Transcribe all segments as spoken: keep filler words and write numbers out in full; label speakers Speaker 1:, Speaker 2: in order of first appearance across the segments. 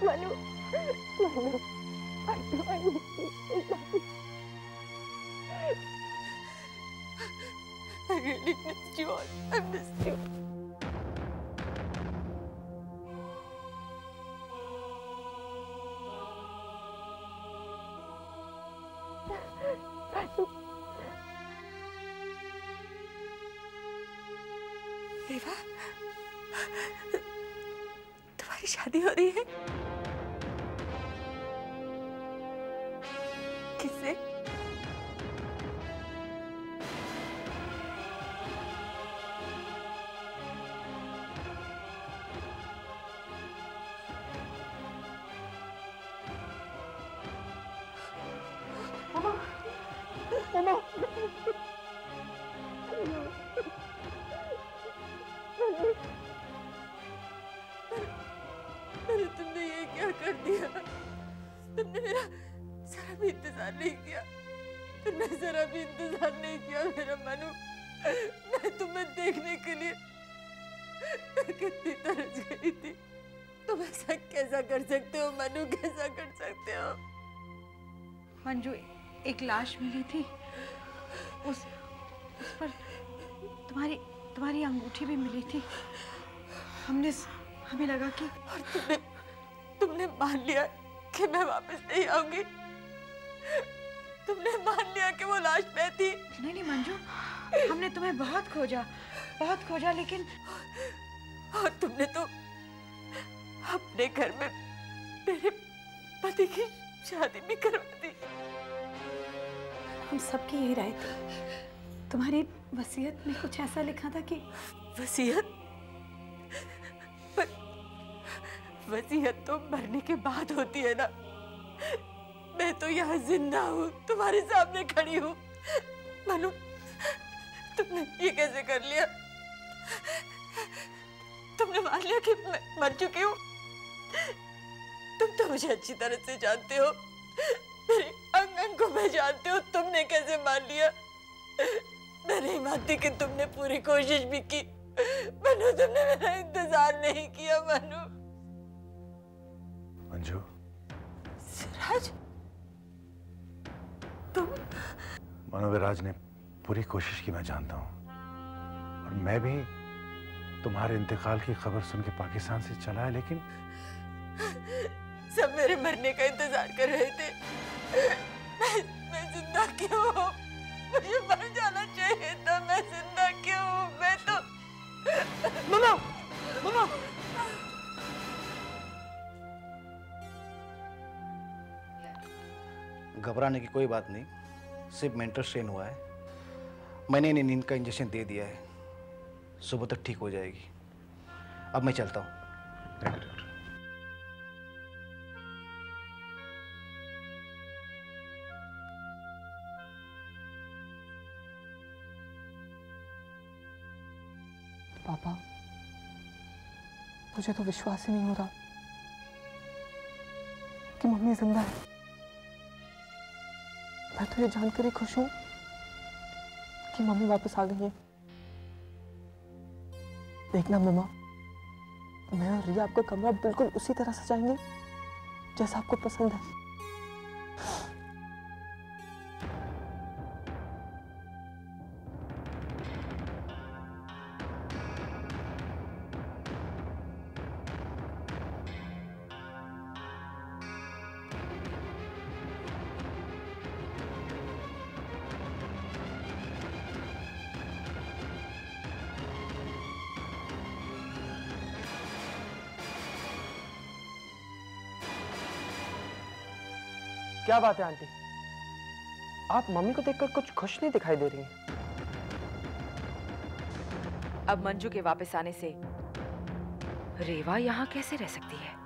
Speaker 1: Manu, Manu, I really missed you all. I missed you.
Speaker 2: रेवा, तुम्हारी शादी हो रही है? किससे?
Speaker 1: मामा, मामा,
Speaker 2: अरे तुमने ये क्या कर दिया? तुमने मेरा जरा भी इंतजार नहीं किया। तुमने जरा भी इंतजार नहीं किया मेरा मनु। मैं तुम्हें देखने के लिए कितनी तरस गई थी। तुम ऐसा कैसा कर सकते हो मनु? कैसा कर सकते हो?
Speaker 3: मंजू, एक लाश मिली थी, उस उस पर तुम्हारी तुम्हारी अंगूठी भी मिली थी। हमने हमें लगा कि
Speaker 2: और तुमने तुमने मान लिया कि मैं वापस नहीं आऊंगी। तुमने मान लिया कि वो लाश मैं थी।
Speaker 3: नहीं नहीं मंजू, हमने तुम्हें बहुत खोजा, बहुत खोजा, लेकिन
Speaker 2: और तुमने तो अपने घर में मेरे पति की शादी भी करवा दी।
Speaker 3: हम सबकी यही राय थी। तुम्हारी वसीयत में कुछ ऐसा लिखा था कि
Speaker 2: वसीयत? पर वसीयत तो मरने के बाद होती है ना। मैं तो यहाँ जिंदा हूँ, तुम्हारे सामने खड़ी हूँ। मनु, तुमने ये कैसे कर लिया? तुमने मान लिया कि मैं मर चुकी हूँ। तुम तो मुझे अच्छी तरह से जानते हो, मेरे अंग अंग को मैं जानते हो। तुमने कैसे मान लिया? मैं नहीं मानती कि तुमने पूरी कोशिश भी की। मनु, तुमने मेरा इंतजार नहीं किया। मनु।
Speaker 4: मंजू।
Speaker 2: सिराज, तुम?
Speaker 4: मनोविराज ने पूरी कोशिश की, मैं जानता हूँ। और मैं भी तुम्हारे इंतकाल की खबर सुन के पाकिस्तान से चला है, लेकिन
Speaker 2: सब मेरे मरने का इंतजार कर रहे थे। मैं, मैं जिंदा क्यों हूँ? मुझे मर जाना चाहिए था। मैं जिंदा क्यों हूँ? मैं तो
Speaker 1: मामा, मामा,
Speaker 5: घबराने की कोई बात नहीं, सिर्फ मेंटल स्ट्रेन हुआ है। मैंने इन्हें नींद का इंजेक्शन दे दिया है, सुबह तक ठीक हो जाएगी। अब मैं चलता हूँ।
Speaker 1: पापा, मुझे तो विश्वास ही नहीं हो रहा कि मम्मी जिंदा है। मैं तो ये जानकर ही खुश हूं कि मम्मी वापस आ गई है। देखना मम्मा, मैं और रिया आपका कमरा बिल्कुल उसी तरह सजाएंगे जैसा आपको पसंद है। क्या बात है आंटी, आप मम्मी को देखकर कुछ खुश नहीं दिखाई दे रही हैं।
Speaker 6: अब मंजू के वापस आने से रेवा यहाँ कैसे रह सकती है?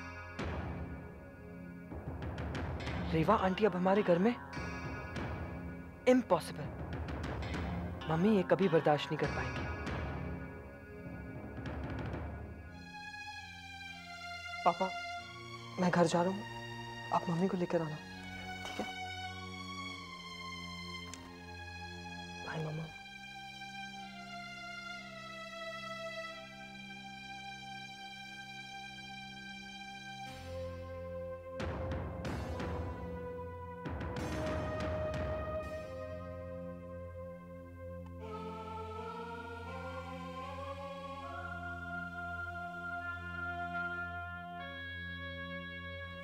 Speaker 1: रेवा आंटी अब हमारे घर में? इम्पॉसिबल। मम्मी ये कभी बर्दाश्त नहीं कर पाएंगे। पापा, मैं घर जा रहा हूँ, आप मम्मी को लेकर आना, ठीक है? बाय मम्मा।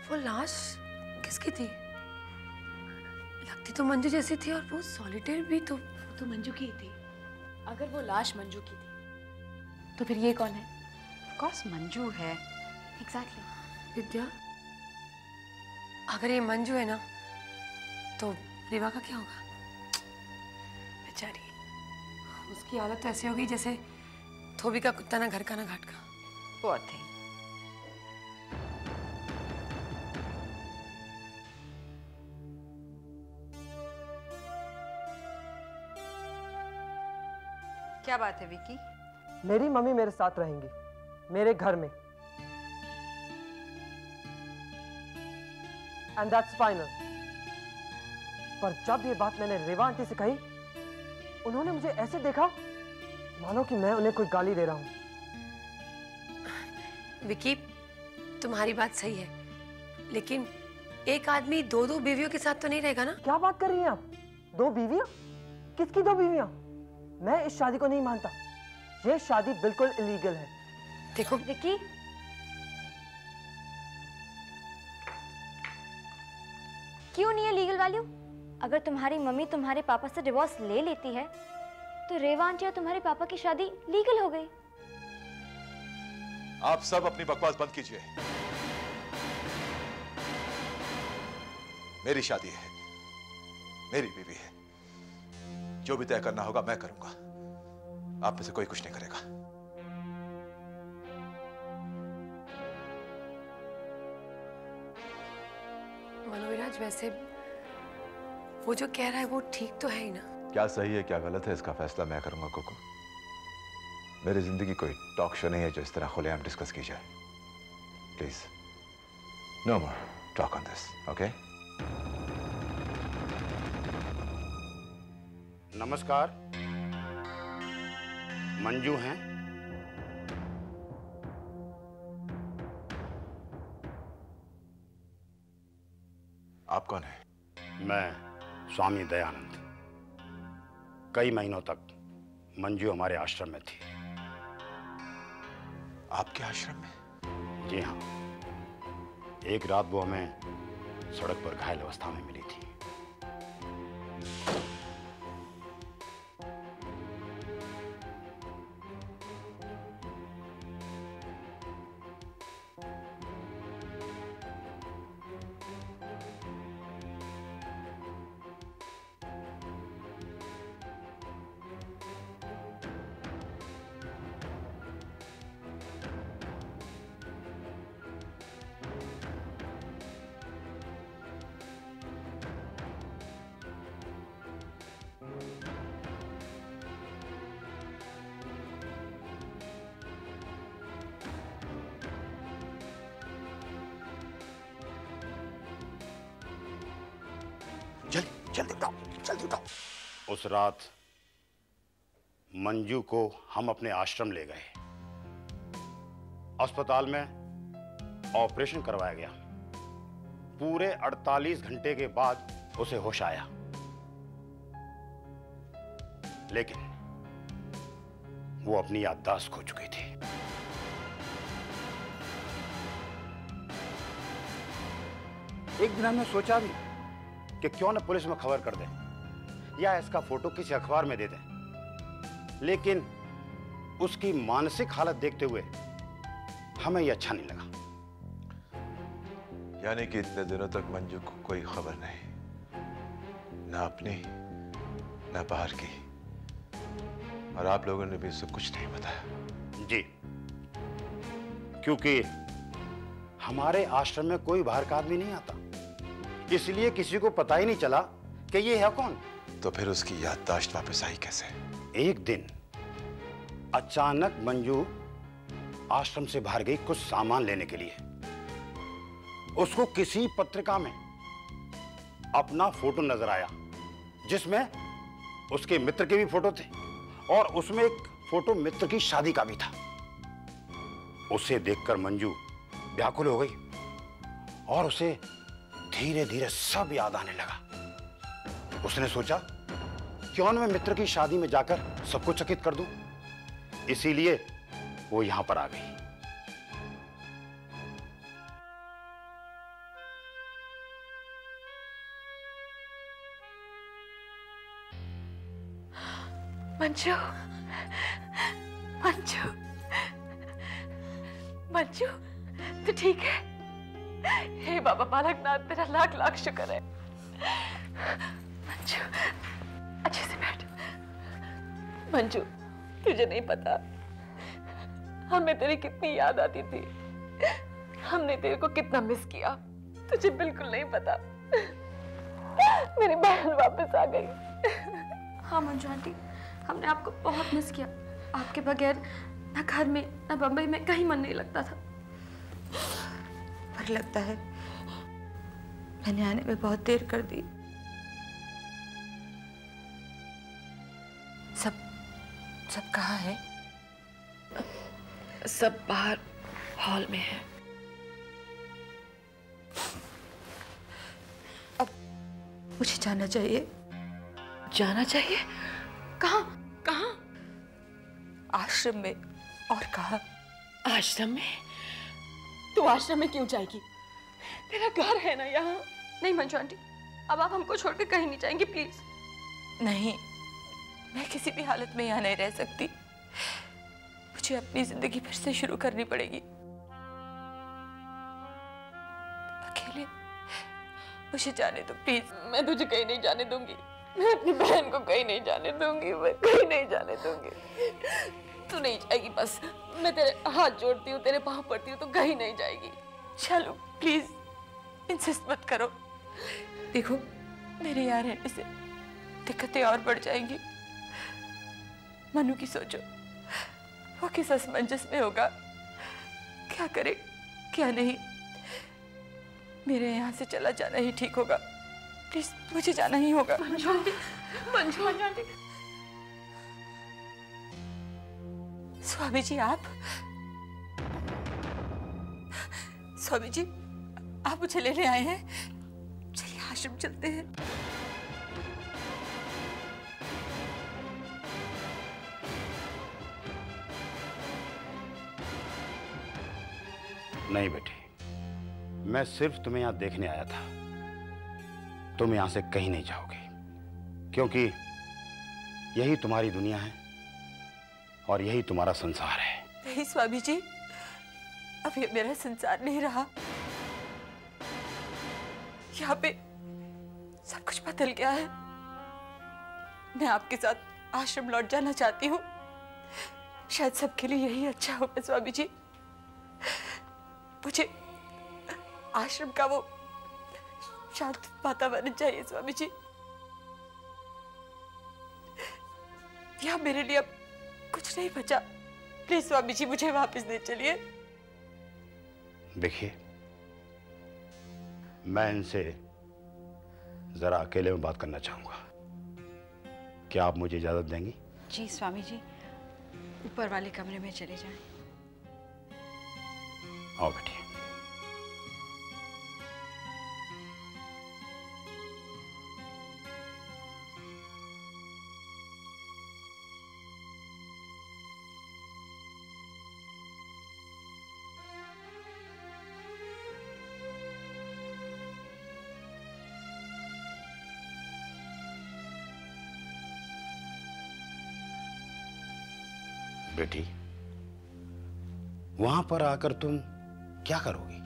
Speaker 7: वो लाश किसकी थी? लगती तो मंजू जैसी थी और वो सॉलिटेयर भी तो
Speaker 3: वो तो मंजू की ही थी। अगर वो लाश मंजू की थी तो फिर ये कौन है? ऑफ कोर्स मंजू है।
Speaker 7: एग्जैक्टली। विद्या, अगर ये मंजू है ना तो रेवा का क्या होगा? बेचारी, उसकी हालत तो ऐसी होगी जैसे धोबी का कुत्ता, ना घर का ना घाट का।
Speaker 6: Poor thing.
Speaker 3: क्या बात है विकी?
Speaker 1: मेरी मम्मी मेरे साथ रहेंगी, मेरे घर में। And that's final. पर जब ये बात मैंने रेवा आंटी से कही, उन्होंने मुझे ऐसे देखा मानो कि मैं उन्हें कोई गाली दे रहा हूं।
Speaker 7: विकी, तुम्हारी बात सही है, लेकिन एक आदमी दो दो बीवियों के साथ तो नहीं रहेगा ना?
Speaker 1: क्या बात कर रही हैं आप? दो बीवियां? किसकी दो बीवियां? मैं इस शादी को नहीं मानता। ये शादी बिल्कुल इलीगल है।
Speaker 7: देखो
Speaker 8: विकी, क्यों नहीं है लीगल वैल्यू? अगर तुम्हारी मम्मी तुम्हारे पापा से डिवोर्स ले लेती है तो रेवा आंटी और तुम्हारे पापा की शादी लीगल हो गई।
Speaker 9: आप सब अपनी बकवास बंद कीजिए। मेरी शादी है, मेरी बीवी है। जो भी तय करना होगा मैं करूंगा। आप में से कोई कुछ नहीं करेगा।
Speaker 7: मनोविराज, वैसे वो जो कह रहा है वो ठीक तो है ही ना?
Speaker 9: क्या सही है क्या गलत है इसका फैसला मैं करूंगा कोको। मेरी जिंदगी कोई टॉक शो नहीं है जो इस तरह खुलेआम डिस्कस की जाए। Please no more talk on this, okay?
Speaker 10: नमस्कार, मंजू हैं?
Speaker 9: आप कौन हैं?
Speaker 10: मैं स्वामी दयानंद। कई महीनों तक मंजू हमारे आश्रम में थी।
Speaker 9: आपके आश्रम में?
Speaker 10: जी हाँ। एक रात वो हमें सड़क पर घायल अवस्था में मिली थी।
Speaker 9: जल्दी जल्दी उठाओ, जल्दी उठाओ।
Speaker 10: उस रात मंजू को हम अपने आश्रम ले गए। अस्पताल में ऑपरेशन करवाया गया। पूरे अड़तालीस घंटे के बाद उसे होश आया, लेकिन वो अपनी याददाश्त खो चुकी थी। एक दिन हमने सोचा भी कि क्यों न पुलिस में खबर कर दें या इसका फोटो किसी अखबार में दे दें, लेकिन उसकी मानसिक हालत देखते हुए हमें यह अच्छा नहीं लगा।
Speaker 9: यानी कि इतने दिनों तक मंजू को कोई खबर नहीं, ना अपनी ना बाहर की, और आप लोगों ने भी उससे कुछ नहीं बताया?
Speaker 10: जी, क्योंकि हमारे आश्रम में कोई बाहर का आदमी नहीं आता, इसलिए किसी को पता ही नहीं चला कि ये है कौन।
Speaker 9: तो फिर उसकी याददाश्त वापस आई कैसे?
Speaker 10: एक दिन अचानक मंजू आश्रम से बाहर गई कुछ सामान लेने के लिए। उसको किसी पत्रिका में अपना फोटो नजर आया, जिसमें उसके मित्र के भी फोटो थे और उसमें एक फोटो मित्र की शादी का भी था। उसे देखकर मंजू व्याकुल हो गई और उसे धीरे धीरे सब याद आने लगा। उसने सोचा क्यों न मैं मित्र की शादी में जाकर सबको चकित कर दूं, इसीलिए वो यहां पर आ गई।
Speaker 6: मंजू, मंजू, मंजू, तू ठीक है? हे बाबा बालकनाथ, तेरा लाख लाख शुक्र है। मंजू, अच्छे से बैठ। मंजू, तुझे नहीं पता हमें तेरी कितनी याद आती थी, हमने तेरे को कितना मिस किया, तुझे बिल्कुल नहीं पता। मेरी बहन वापस आ गई।
Speaker 8: हाँ मंजू आंटी, हमने आपको बहुत मिस किया। आपके बगैर ना घर में ना बम्बई में कहीं मन नहीं लगता था।
Speaker 3: पर लगता है मैंने आने में बहुत देर कर दी। सब सब कहाँ है?
Speaker 6: सब बाहर हॉल में है।
Speaker 3: अब मुझे जाना चाहिए।
Speaker 6: जाना चाहिए?
Speaker 3: कहाँ कहाँ? आश्रम में। और कहाँ?
Speaker 6: आश्रम में? तू आश्रम में क्यों जाएगी? तेरा घर है ना यहाँ।
Speaker 8: नहीं मंजू आंटी, अब आप हमको छोड़कर कहीं नहीं जाएंगी प्लीज।
Speaker 3: नहीं, मैं किसी भी हालत में यहाँ नहीं रह सकती। मुझे अपनी जिंदगी फिर से शुरू करनी पड़ेगी, अकेले। मुझे जाने दो प्लीज।
Speaker 6: मैं तुझे कहीं नहीं जाने दूंगी। मैं अपनी बहन को कहीं नहीं जाने दूंगी। मैं कहीं नहीं जाने दूंगी। तू नहीं जाएगी बस। मैं तेरे हाथ जोड़ती हूँ, तेरे पाँव पड़ती हूँ, तो कहीं नहीं जाएगी।
Speaker 3: चलो प्लीज, इंसिस्ट मत करो। देखो, मेरे यहाँ रहने से दिक्कतें और बढ़ जाएंगी। मनु की सोचो, वो किस असमंजस में होगा, क्या करे क्या नहीं। मेरे यहाँ से चला जाना ही ठीक होगा। प्लीज, मुझे जाना ही होगा।
Speaker 8: Manju aunty, Manju aunty.
Speaker 3: स्वामी जी, आप स्वामी जी आप मुझे लेने आए हैं? चलिए आश्रम चलते हैं।
Speaker 10: नहीं बेटी, मैं सिर्फ तुम्हें यहां देखने आया था। तुम यहां से कहीं नहीं जाओगे, क्योंकि यही तुम्हारी दुनिया है और यही तुम्हारा संसार है।
Speaker 3: नहीं स्वामी जी, अब ये मेरा संसार नहीं रहा। यहाँ पे सब कुछ बदल गया है। मैं आपके साथ आश्रम लौट जाना चाहती हूँ। शायद सबके लिए यही अच्छा होगा स्वामी जी। मुझे आश्रम का वो शांत वातावरण चाहिए स्वामी जी। यहाँ मेरे लिए अब कुछ नहीं बचा। प्लीज स्वामी जी, मुझे वापस ले चलिए।
Speaker 10: देखिए, मैं इनसे जरा अकेले में बात करना चाहूंगा। क्या आप मुझे इजाजत देंगी?
Speaker 3: जी स्वामी जी, ऊपर वाले कमरे में चले जाएं।
Speaker 10: आओ बेटी। बेटी, वहां पर आकर तुम क्या करोगी?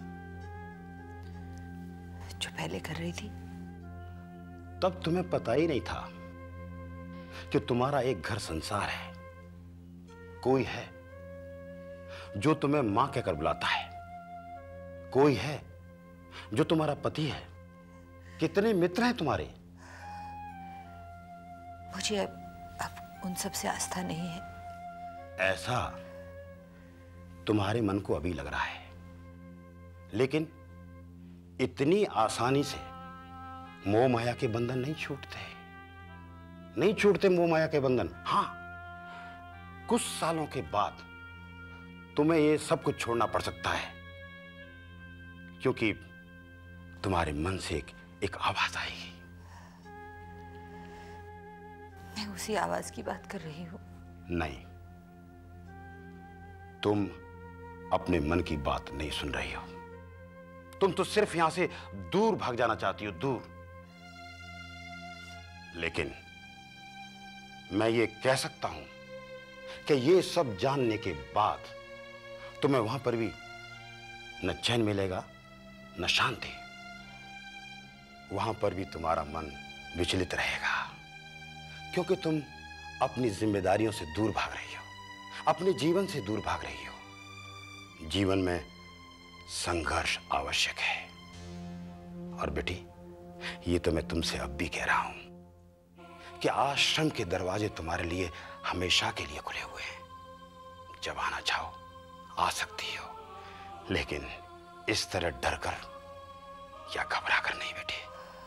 Speaker 3: जो पहले कर रही थी।
Speaker 10: तब तुम्हें पता ही नहीं था कि तुम्हारा एक घर संसार है, कोई है जो तुम्हें मां कहकर बुलाता है, कोई है जो तुम्हारा पति है। कितने मित्र हैं तुम्हारे।
Speaker 3: मुझे अब, अब उन सब से आस्था नहीं है।
Speaker 10: ऐसा तुम्हारे मन को अभी लग रहा है, लेकिन इतनी आसानी से मोह माया के बंधन नहीं छूटते, नहीं छूटते मोह माया के बंधन। हाँ, कुछ सालों के बाद तुम्हें ये सब कुछ छोड़ना पड़ सकता है, क्योंकि तुम्हारे मन से एक, एक आवाज आएगी।
Speaker 3: मैं उसी आवाज की बात कर रही हूँ।
Speaker 10: नहीं, तुम अपने मन की बात नहीं सुन रही हो। तुम तो सिर्फ यहां से दूर भाग जाना चाहती हो, दूर। लेकिन मैं ये कह सकता हूं कि ये सब जानने के बाद तुम्हें वहां पर भी न चैन मिलेगा न शांति। वहां पर भी तुम्हारा मन विचलित रहेगा, क्योंकि तुम अपनी जिम्मेदारियों से दूर भाग रही हो, अपने जीवन से दूर भाग रही हो। जीवन में संघर्ष आवश्यक है। और बेटी, ये तो मैं तुमसे अब भी कह रहा हूं कि आश्रम के दरवाजे तुम्हारे लिए हमेशा के लिए खुले हुए हैं। जब आना चाहो आ सकती हो, लेकिन इस तरह डर कर या घबरा कर नहीं बेटी।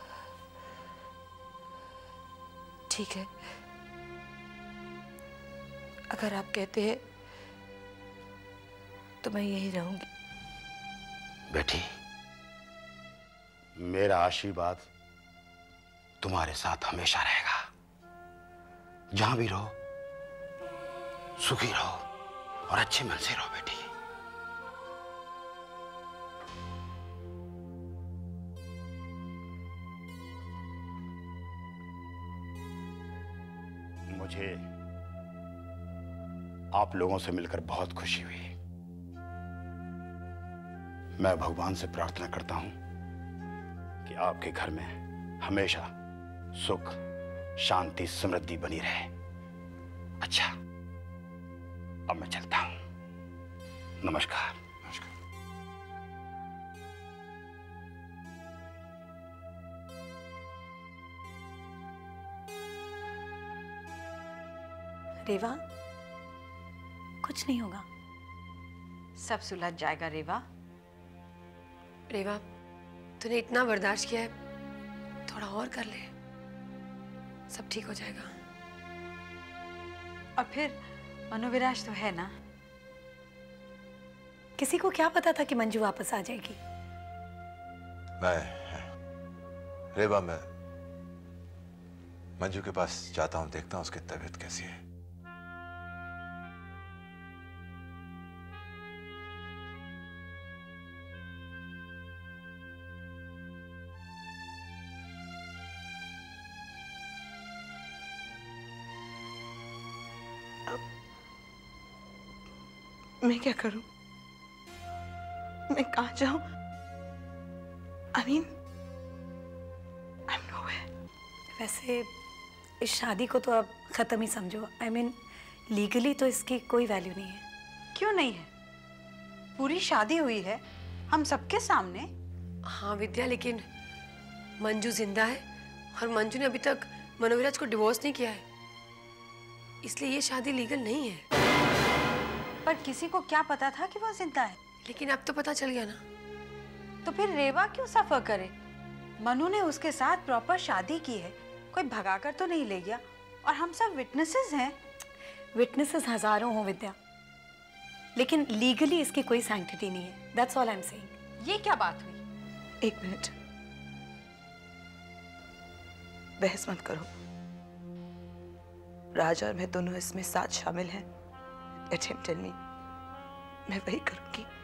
Speaker 6: ठीक है, अगर आप कहते हैं तो मैं यहीं रहूंगी।
Speaker 10: बेटी, मेरा आशीर्वाद तुम्हारे साथ हमेशा रहेगा। जहां भी रहो सुखी रहो और अच्छे मन से रहो बेटी। मुझे आप लोगों से मिलकर बहुत खुशी हुई। मैं भगवान से प्रार्थना करता हूं कि आपके घर में हमेशा सुख, शांति, समृद्धि बनी रहे। अच्छा, अब मैं चलता हूं। नमस्कार। नमस्कार।
Speaker 3: रेवा, कुछ नहीं होगा, सब सुलझ जाएगा। रेवा,
Speaker 7: रेवा, तूने इतना बर्दाश्त किया है, थोड़ा और कर ले, सब ठीक हो जाएगा।
Speaker 3: और फिर मनोविराज तो है ना। किसी को क्या पता था कि मंजू वापस आ जाएगी।
Speaker 9: मैं रेवा, मैं मंजू के पास जाता हूं, देखता हूं उसकी तबीयत कैसी है।
Speaker 6: मैं क्या करूं? मैं कहां जाऊं? I mean, I'm nowhere.
Speaker 3: वैसे इस शादी को तो अब खत्म ही समझो। आई मीन लीगली तो इसकी कोई वैल्यू नहीं है।
Speaker 11: क्यों नहीं है? पूरी शादी हुई है हम सबके सामने।
Speaker 7: हाँ विद्या, लेकिन मंजू जिंदा है और मंजू ने अभी तक मनोविराज को डिवोर्स नहीं किया है, इसलिए ये शादी लीगल नहीं है।
Speaker 11: पर किसी को क्या पता था कि वो जिंदा है?
Speaker 7: लेकिन अब तो पता चल गया ना।
Speaker 11: तो फिर रेवा क्यों सफर करे? मनु ने उसके साथ प्रॉपर शादी की है, कोई भगाकर तो नहीं ले गया, और हम सब विटनेसेस हैं।
Speaker 3: विटनेसेस हजारों हो विद्या, लेकिन लीगली इसकी कोई सैंक्टिटी नहीं है। That's all I am saying.
Speaker 11: ये क्या बात हुई?
Speaker 6: एक मिनट, बहस मत करो। राज और मैं दोनों इसमें साथ शामिल हैं। लेट हिम टेल मी, मैं वही करूंगी।